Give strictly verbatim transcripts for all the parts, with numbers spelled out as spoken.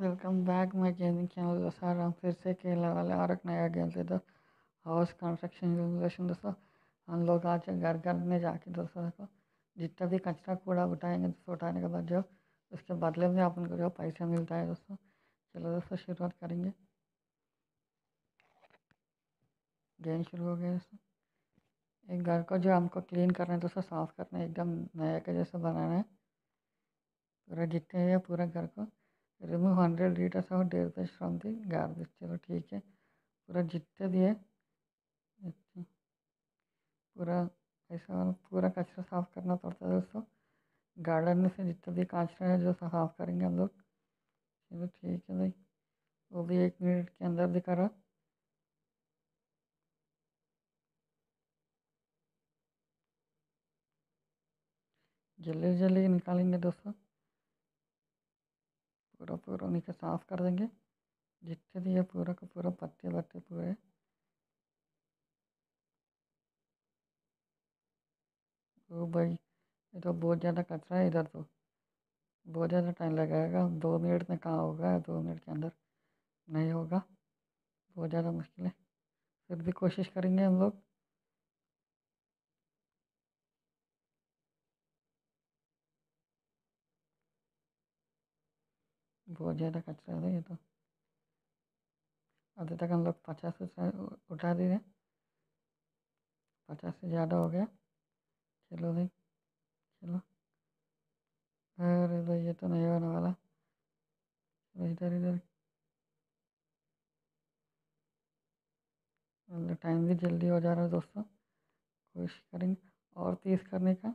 Welcome back my gaming channel दोस्तों। हम फिर से खेलने वाले और एक नया गेम से, तो हाउस कंस्ट्रक्शन सिमुलेशन। दोस्तों हम लोग आज घर घर में जाके दोस्तों देखो, जितना भी कचरा कूड़ा उठाएंगे दोस्तों, उठाने के बाद जो उसके बदले में अपन को जो पैसा मिलता है दोस्तों। चलो दोस्तों शुरुआत करेंगे। गेम शुरू हो गया दोस्तों। एक घर को जो हमको क्लीन करना है दोस्तों, साफ करना है, एकदम नया के जैसा बनाना है। पूरा जितने है पूरा घर को remove hundred litres of days from the garbage. चलो ठीक है, पूरा जितने भी है अच्छा, पूरा ऐसा वाला पूरा कचरा साफ करना पड़ता है दोस्तों। गार्डन में से जितना भी कचरा है जो साफ करेंगे हम लोग। चलो ठीक है भाई, वो भी एक मिनट के अंदर दिखा रहा। जल्दी जल्दी निकालेंगे दोस्तों, पूरा पूरा नीचे साफ कर देंगे। जितने भी है पूरा का पूरा पत्ते पत्ते पूरे। ओ भाई, ये तो बहुत ज़्यादा कचरा है इधर तो। बहुत ज़्यादा टाइम लगेगा, दो मिनट में कहाँ होगा, दो मिनट के अंदर नहीं होगा। बहुत ज़्यादा मुश्किल है, फिर भी कोशिश करेंगे हम लोग। बहुत ज़्यादा कचरा है ये तो। अभी तक हम लोग पचास से उठा दिए, पचास से ज़्यादा हो गया। चलो भाई, चलो। अरे भाई ये तो नहीं होने वाला। चलो इधर इधर, मतलब टाइम भी जल्दी हो जा रहा है दोस्तों। कोशिश करेंगे और तेज़ करने का।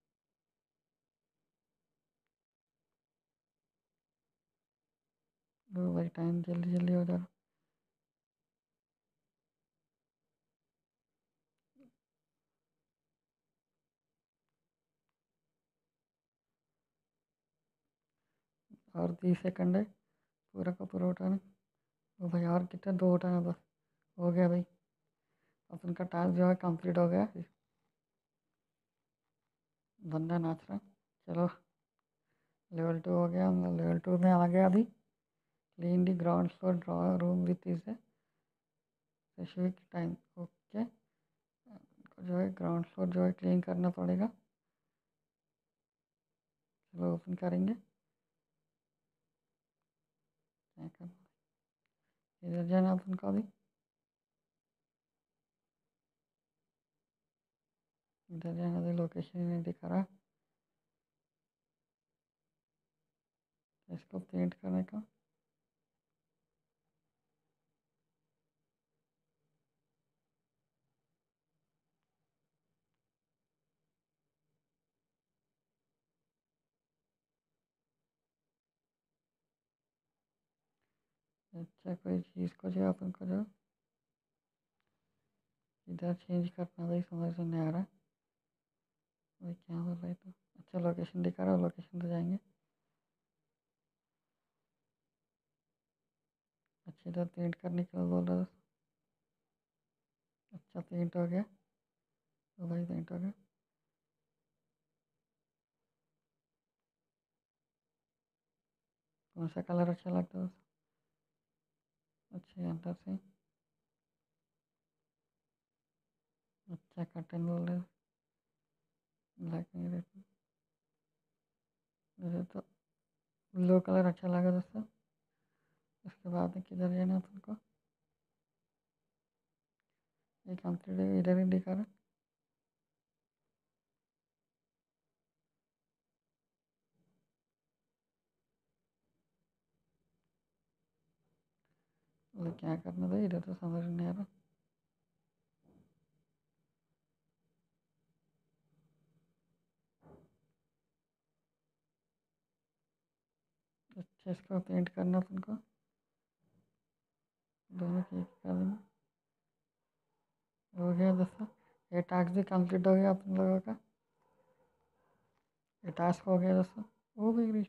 तो भाई टाइम जल्दी जल्दी हो जा रहा है। और तीस सेकंड है पूरा का पूरा उठाना। तो भाई और कितना, दो उठाना बस। हो गया भाई, अपन का टास्क जो है कंप्लीट हो गया। बंदा नाच रहा है। चलो लेवल टू हो गया, हम लेवल टू में आ गया अभी। Clean the ground floor draw room with is specific time. Okay, जो है ग्राउंड फ्लोर जो है क्लीन करना पड़ेगा। चलो ओपन करेंगे। क्या करना, इधर जाना अपन को अभी। इधर जाना, अभी लोकेशन नहीं दिखा रहा। इसको पेंट करने का। अच्छा, कोई चीज़ को जो अपन को जो इधर चेंज करना, भाई समझ में नहीं आ रहा। भाई क्या हो रहा है तो। अच्छा लोकेशन दिखा रहा, लोकेशन पे जाएंगे। अच्छा इधर पेंट करने के लिए बोल रहा था। अच्छा पेंट हो गया, तो भाई पेंट हो गया। कौन सा कलर अच्छा लगता है? अच्छा अंदर से। अच्छा कर्टन बोल रहे, ब्लैक नहीं रहता। मुझे तो ब्लू कलर अच्छा लगा दोस्तों। उसके बाद में किधर जाना अपन को? ये कंप्लीट है, इधर ही दिखा रहा। वो क्या करना था इधर, तो समझ नहीं आ रहा। अच्छा इसको पेंट करना अपन को, दोनों की एक कर देंगे। हो गया दोस्तों, ये टास्क भी कंप्लीट हो गया अपन लोगों का। ये टास्क हो गया दोस्तों। वो भी ग्रीन,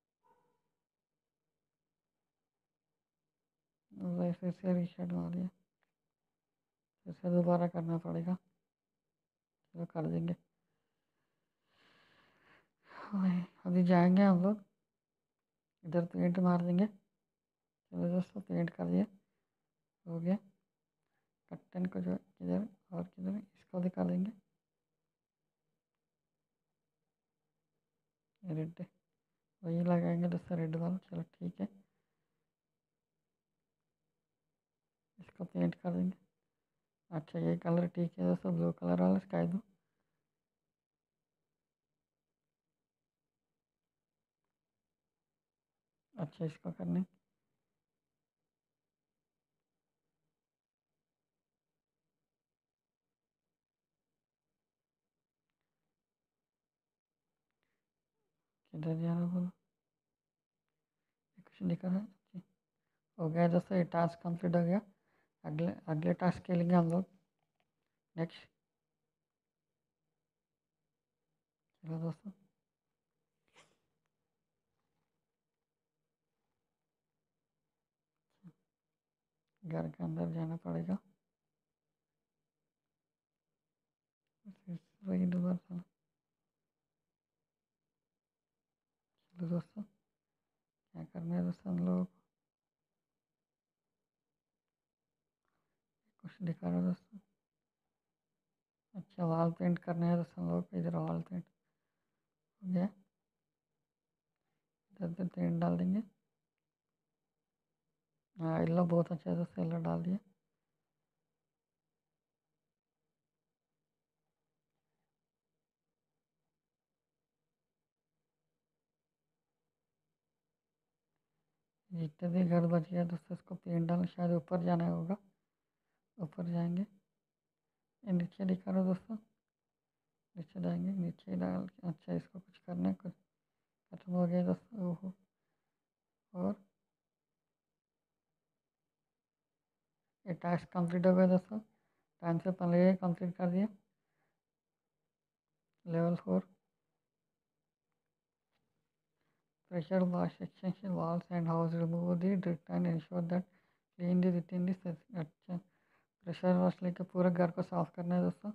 फिर से रीसेट मार दिया। फिर से दोबारा करना पड़ेगा। चलो कर देंगे। ओए, अभी जाएंगे हम लोग, इधर पेंट मार देंगे। चलो दोस्तों पेंट कर दिया, हो गया। कर्टन को जो किधर और किधर इसको दिखा देंगे रेड, वही लगाएंगे दोस्तों रेड वाला। चलो ठीक है, इसको पेंट कर देंगे। अच्छा ये कलर ठीक है दोस्तों, ब्लू कलर वाला स्काई ब्लू। अच्छा इसको करने किधर जाना बोलो, कुछ दिखा रहा है। अच्छा, हो गया दोस्तों, ये टास्क कंप्लीट हो गया। अगले अगले टास्क के लिए हम लोग नेक्स्ट। चलो दोस्तों, घर के अंदर जाना पड़ेगा, फिर वही दोबारा चलो। चलो दोस्तों, क्या करना है दोस्तों हम लोग, कुछ दिखा रहा है दोस्तों। अच्छा वॉल पेंट करना है दोस्तों हम लोग, इधर वॉल पेंट हो गया। इधर पे पेंट डाल देंगे। हाँ येलो बहुत अच्छा है दोस्तों, येलो डाल दिया। जितने भी घर बच गया दोस्तों इसको पेंट डालना, शायद ऊपर जाना होगा, ऊपर जाएंगे। ये नीचे दिखा रहा दोस्तों, नीचे जाएंगे, नीचे डाल के अच्छा इसको कुछ करना है, कुछ खत्म हो गया दोस्तों। ओहो, और ये टास्क कंप्लीट हो गया दोस्तों, टाइम से पहले कंप्लीट कर दिया। Level four pressure wash extension walls and house, remove the dirt and ensure that clean the within the set- अच्छा प्रेशर वॉश लेके पूरे घर को साफ करना है दोस्तों।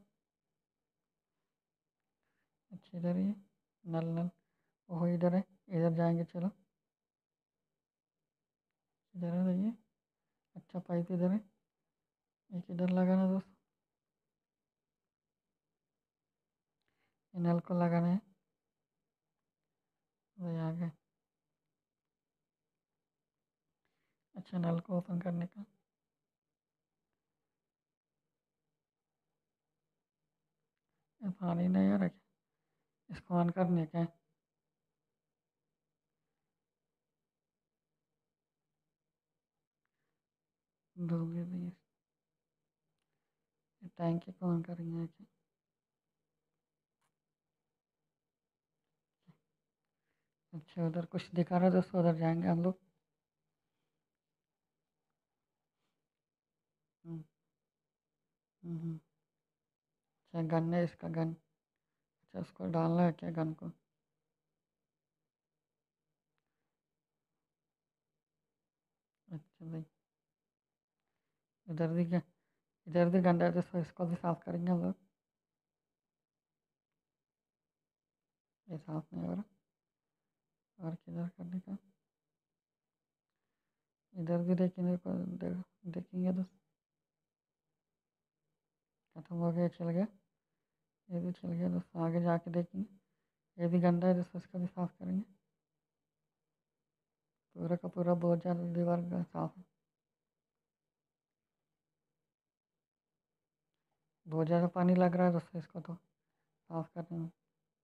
अच्छा इधर ही नल नल, ओहो इधर है, इधर जाएंगे चलो। इधर है देखिए, अच्छा पाइप इधर है, एक इधर लगाना है दोस्तों, ये नल को लगाना है। वही आ गए। अच्छा नल को ओपन करने का, ये पानी नहीं आ रहा क्या, इसको ऑन करने का है। डूबे भी है। ये टैंकी को ऑन करेंगे क्या। अच्छा उधर कुछ दिखा रहा है दोस्तों, उधर जाएंगे हम लोग। हम्म, हम्म, हम्म। अच्छा गन है इसका, गन। अच्छा उसको डालना है क्या गन को। अच्छा भाई, इधर भी क्या, इधर भी गंदा है दोस्तों, इसको भी साफ करेंगे हम लोग। ये साफ नहीं हो रहा, और किधर करने का, इधर भी देखेंगे को दे, देखेंगे दोस्त। खत्म हो गया, चल गया, ये भी चल गया दोस्तों, आगे जाके देखेंगे। ये भी गंदा है दोस्तों, इसको भी साफ करेंगे। पूरा का पूरा बहुत ज़्यादा दीवार का साफ है, बहुत ज़्यादा पानी लग रहा है दोस्तों इसको तो साफ करने में।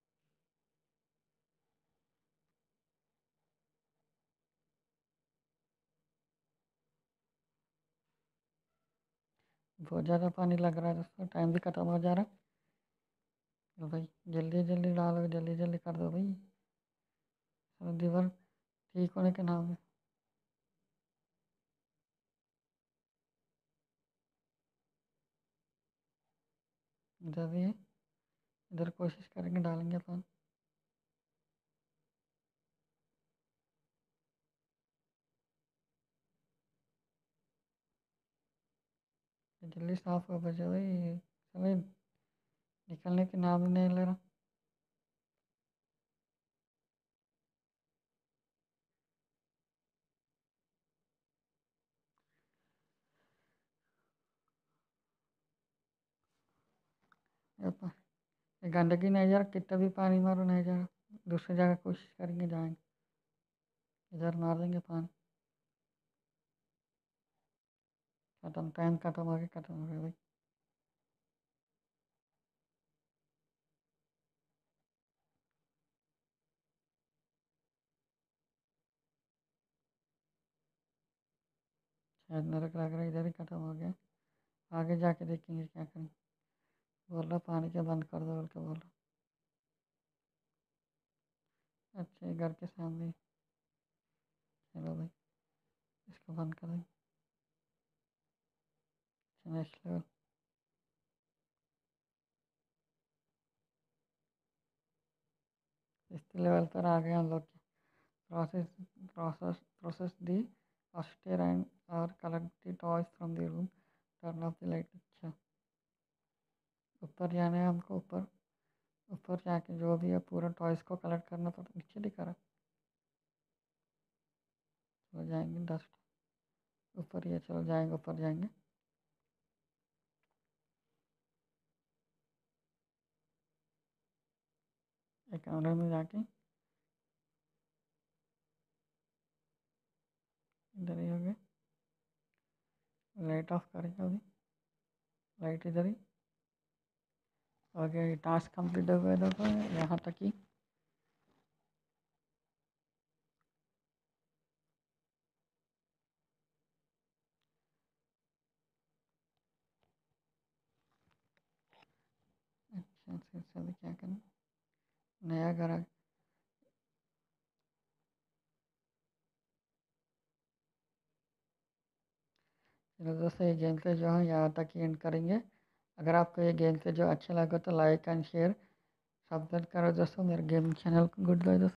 बहुत ज़्यादा पानी लग रहा है दोस्तों, टाइम भी खत्म हो जा रहा है। तो भाई जल्दी जल्दी डालो, जल्दी जल्दी कर दो भाई, सब दीवार ठीक होने के नाम है। इधर भी है, इधर कोशिश करेंगे डालेंगे पानी। जल्दी साफ हो बचे भाई, समय निकलने के नाम ही नहीं ले रहा। ये प- ये गंदगी नहीं जा रहा, कितना भी पानी मारो नहीं जा रहा। दूसरी जगह कोशिश करेंगे, जाएंगे, इधर मार देंगे पानी। खत्म, टाइम खत्म हो गया, खत्म हो गया भाई। शायद मेरे को लग रहा है इधर ही खत्म हो गया। आगे जाके देखेंगे क्या करेंगे। बोल रहा पानी के बंद कर दो, बोल के बोल रहा। अच्छा, ये घर के सामने ही। चलो भाई, इसको बंद कर देंगे। Next level. इस लेवल पर आ गए हम लोग। प्रोसेस प्रोसेस प्रोसेस दी ऑस्टेर एंड और collect the toys from the room, turn off the light. अच्छा, ऊपर जाना है हमको। ऊपर ऊपर जाके जो भी है पूरा टॉयज को कलेक्ट करना, तो नीचे दिखा रहा। चलो जाएंगे, डस्ट ऊपर ही है, चलो जाएंगे, ऊपर जाएंगे। एक कमरे में जाके इधर ही हो गए। लाइट ऑफ करेंगे अभी। लाइट इधर ही हो गया। ये टास्क कंप्लीट हो गया, देखो यहाँ तक ही। अच्छा, अच्छा, अच्छा, अभी क्या करना। नया घर आ- चलो दोस्तों, ये गेम से जो है यहाँ तक ही एंड करेंगे। अगर आपको ये गेम से जो अच्छा लगा तो लाइक एंड शेयर सब करो दोस्तों, मेरे गेमिंग चैनल को। गुड बाय दोस्तों।